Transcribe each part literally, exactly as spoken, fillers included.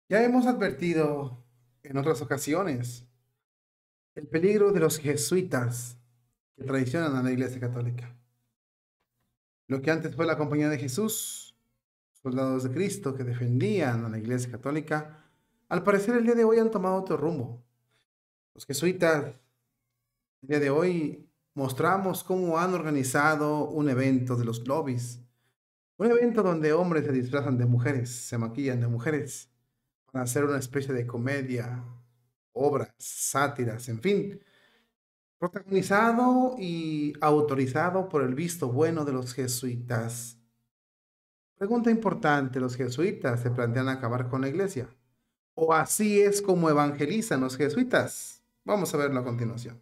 Ya hemos advertido en otras ocasiones el peligro de los jesuitas que traicionan a la Iglesia Católica. Lo que antes fue la Compañía de Jesús, soldados de Cristo que defendían a la Iglesia Católica, al parecer el día de hoy han tomado otro rumbo. Los jesuitas, el día de hoy, mostramos cómo han organizado un evento de los lobbies, un evento donde hombres se disfrazan de mujeres, se maquillan de mujeres, para hacer una especie de comedia, obras, sátiras, en fin, protagonizado y autorizado por el visto bueno de los jesuitas. Pregunta importante, ¿los jesuitas se plantean acabar con la iglesia? ¿O así es como evangelizan los jesuitas? Vamos a verlo a continuación.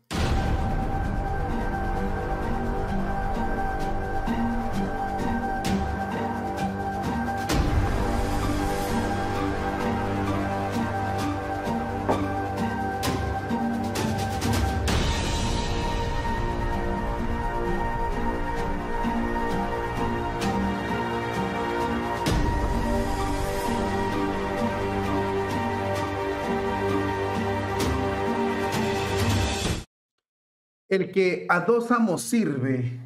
El que a dos amos sirve,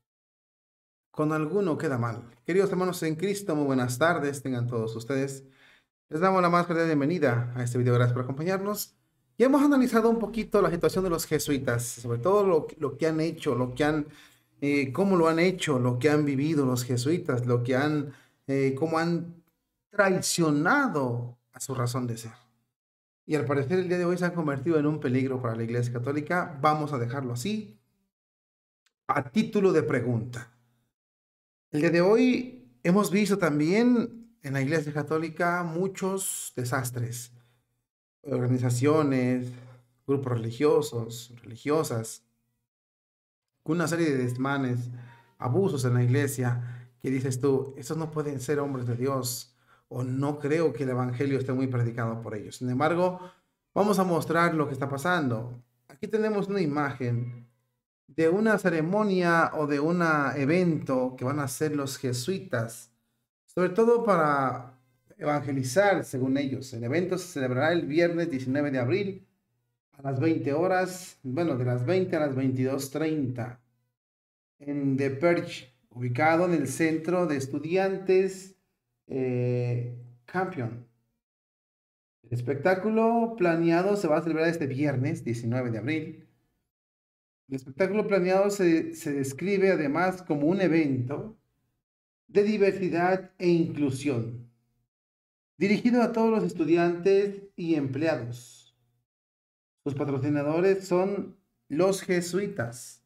con alguno queda mal. Queridos hermanos en Cristo, muy buenas tardes, tengan todos ustedes. Les damos la más cordial bienvenida a este video, gracias por acompañarnos. Ya hemos analizado un poquito la situación de los jesuitas, sobre todo lo, lo que han hecho, lo que han, eh, cómo lo han hecho, lo que han vivido los jesuitas, lo que han, eh, cómo han traicionado a su razón de ser. Y al parecer el día de hoy se han convertido en un peligro para la Iglesia Católica. Vamos a dejarlo así, a título de pregunta. El día de hoy hemos visto también en la Iglesia Católica muchos desastres, organizaciones, grupos religiosos, religiosas, con una serie de desmanes, abusos en la iglesia, que dices tú, estos no pueden ser hombres de Dios, o no creo que el Evangelio esté muy predicado por ellos. Sin embargo, vamos a mostrar lo que está pasando. Aquí tenemos una imagen de una ceremonia o de un evento que van a hacer los jesuitas, sobre todo para evangelizar, según ellos. El evento se celebrará el viernes diecinueve de abril a las veinte horas, bueno, de las veinte a las veintidós treinta, en The Perch, ubicado en el centro de estudiantes eh, Campion. El espectáculo planeado se va a celebrar este viernes diecinueve de abril. El espectáculo planeado se, se describe además como un evento de diversidad e inclusión, dirigido a todos los estudiantes y empleados. Sus patrocinadores son los jesuitas.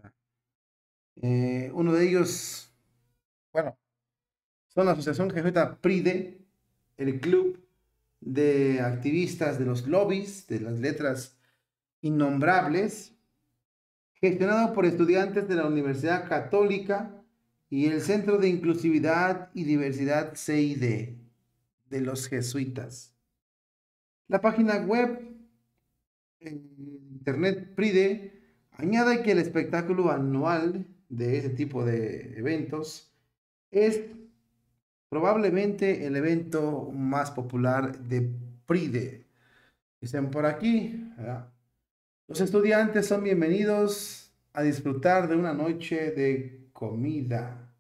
Eh, uno de ellos, bueno, son la Asociación Jesuita PRIDE, el Club de Activistas de los Lobbies, de las Letras Innombrables, gestionado por estudiantes de la Universidad Católica y el Centro de Inclusividad y Diversidad C I D de los jesuitas. La página web en internet PRIDE añade que el espectáculo anual de ese tipo de eventos es probablemente el evento más popular de PRIDE. Dicen por aquí, ¿verdad? Los estudiantes son bienvenidos a disfrutar de una noche de comida,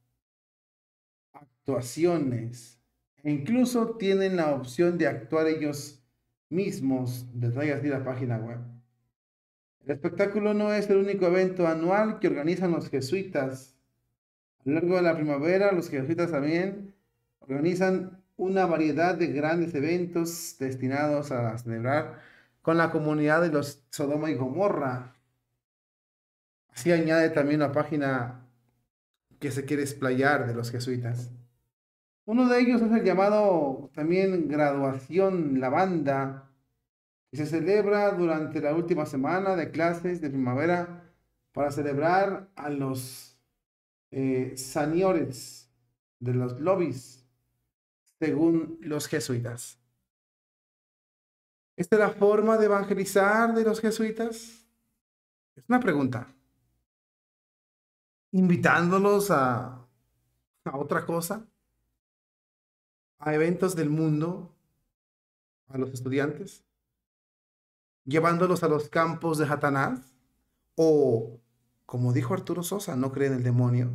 actuaciones, e incluso tienen la opción de actuar ellos mismos. Les voy a decir la página web. El espectáculo no es el único evento anual que organizan los jesuitas. A lo largo de la primavera, los jesuitas también organizan una variedad de grandes eventos destinados a celebrar con la comunidad de los Sodoma y Gomorra. Así añade también la página que se quiere explayar de los jesuitas. Uno de ellos es el llamado también graduación lavanda, que se celebra durante la última semana de clases de primavera para celebrar a los eh, señores de los lobbies, según los jesuitas. ¿Esta es la forma de evangelizar de los jesuitas? Es una pregunta. Invitándolos a, a otra cosa, a eventos del mundo, a los estudiantes, llevándolos a los campos de Satanás, o, como dijo Arturo Sosa, no cree en el demonio.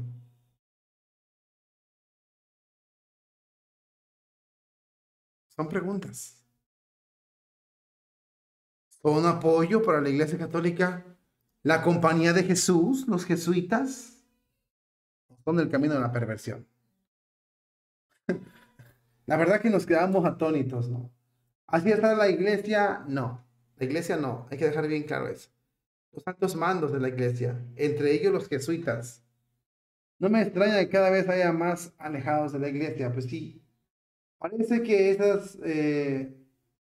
Son preguntas. ¿Son apoyo para la Iglesia Católica? ¿La Compañía de Jesús, los jesuitas? Son el camino de la perversión. La verdad que nos quedamos atónitos, ¿no? Así está la Iglesia, no. La Iglesia no, hay que dejar bien claro eso. Los altos mandos de la Iglesia, entre ellos los jesuitas. No me extraña que cada vez haya más alejados de la Iglesia, pues sí. Parece que esas... Eh,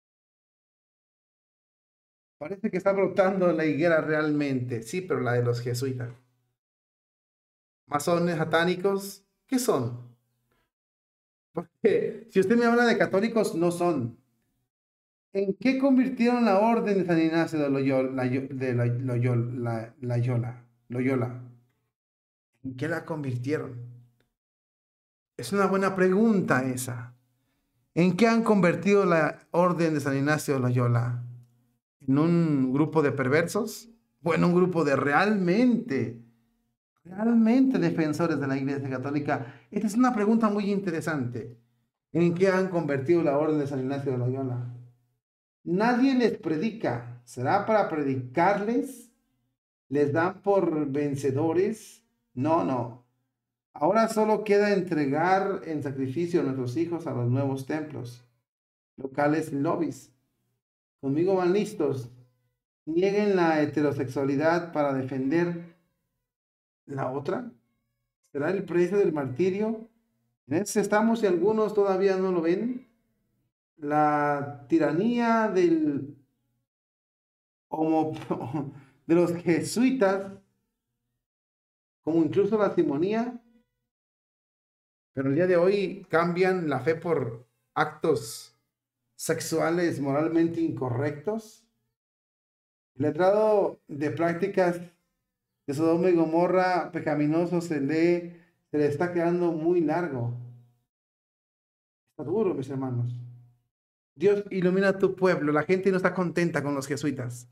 parece que está brotando la higuera realmente, sí, pero la de los jesuitas. Masones satánicos, ¿qué son? Porque si usted me habla de católicos, no son. ¿En qué convirtieron la orden de San Ignacio de Loyola? De Loyola, Loyola, Loyola? ¿En qué la convirtieron? Es una buena pregunta esa. ¿En qué han convertido la orden de San Ignacio de Loyola? ¿En un grupo de perversos? ¿O en un grupo de realmente, realmente defensores de la Iglesia Católica? Esta es una pregunta muy interesante. ¿En qué han convertido la orden de San Ignacio de Loyola? Nadie les predica. ¿Será para predicarles? ¿Les dan por vencedores? No, no. Ahora solo queda entregar en sacrificio a nuestros hijos a los nuevos templos, locales y lobbies. Conmigo van listos. Nieguen la heterosexualidad para defender la otra. ¿Será el precio del martirio? En eso estamos y algunos todavía no lo ven. La tiranía del homo, de los jesuitas, como incluso la simonía, pero el día de hoy cambian la fe por actos sexuales moralmente incorrectos. El letrado de prácticas de Sodoma y Gomorra pecaminoso se lee, se le está quedando muy largo. Está duro, mis hermanos. Dios ilumina a tu pueblo. La gente no está contenta con los jesuitas.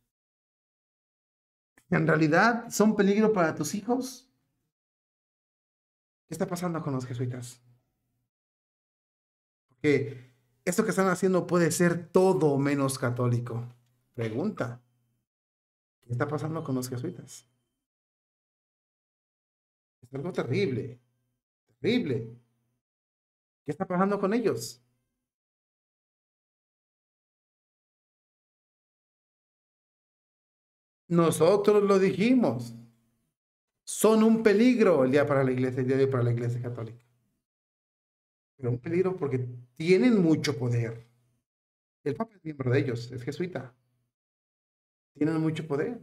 ¿En realidad son peligro para tus hijos? ¿Qué está pasando con los jesuitas? Porque esto que están haciendo puede ser todo menos católico. Pregunta. ¿Qué está pasando con los jesuitas? Es algo terrible. Terrible. ¿Qué está pasando con ellos? Nosotros lo dijimos. Son un peligro el día para la iglesia, el día de hoy para la iglesia católica. Pero un peligro porque tienen mucho poder. El Papa es miembro de ellos, es jesuita. Tienen mucho poder.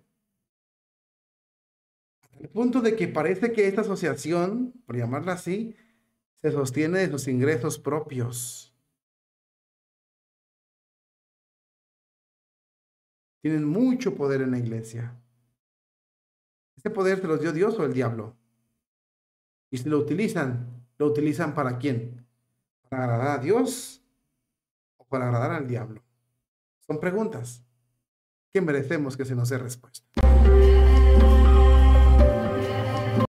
Hasta el punto de que parece que esta asociación, por llamarla así, se sostiene de sus ingresos propios. Tienen mucho poder en la iglesia. ¿Este poder se los dio Dios o el diablo? Y si lo utilizan, ¿lo utilizan para quién? ¿Para agradar a Dios o para agradar al diablo? Son preguntas que merecemos que se nos dé respuesta.